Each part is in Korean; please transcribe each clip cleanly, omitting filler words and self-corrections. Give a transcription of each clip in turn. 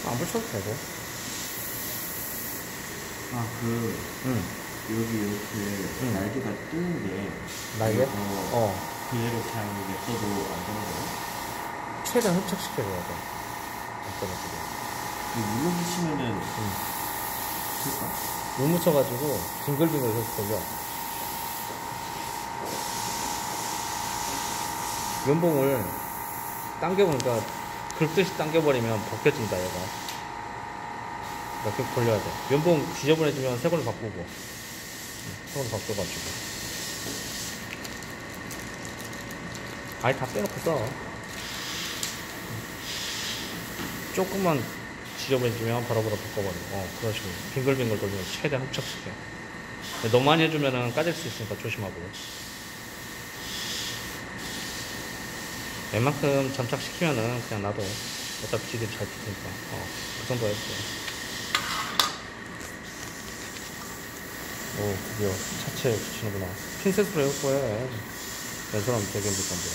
안 붙여도 되고. 아, 응. 여기 이렇게 날개가 뜨는 게. 날개? 그대로 그냥 냅둬도 안 되는 거예요? 최대한 흡착시켜줘야 돼. 안 떨어지게. 눌러주시면은, 될까? 물 묻혀가지고 빙글빙글 해서 돌려. 면봉을 당겨보니까 긁듯이 당겨버리면 벗겨진다 얘가. 이렇게 돌려야 돼. 면봉 지저분해지면 새 걸로 바꾸고. 새 걸로 바꿔가지고. 아예 다 빼놓고 써. 조금만 지저분해지면 바로바로 바꿔버리고. 그런 식으로 빙글빙글 돌리면 최대한 흡착시켜. 너무 많이 해주면은 까질 수 있으니까 조심하고. 웬만큼 점착시키면은 그냥 놔둬. 어차피 지들이 잘 붙으니까. 그 정도 해도 돼. 오, 드디어 차체에 붙이는구나. 핀셋으로 해갖고 해. 연설하면 되게 힘들 건데.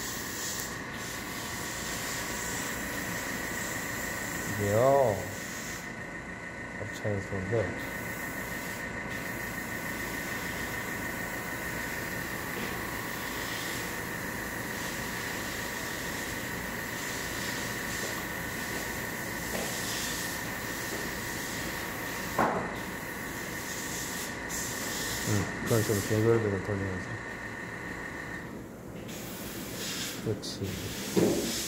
이게요. 자연스러운데. 그런 식으로 빙글빙글 돌리면서. 그렇지.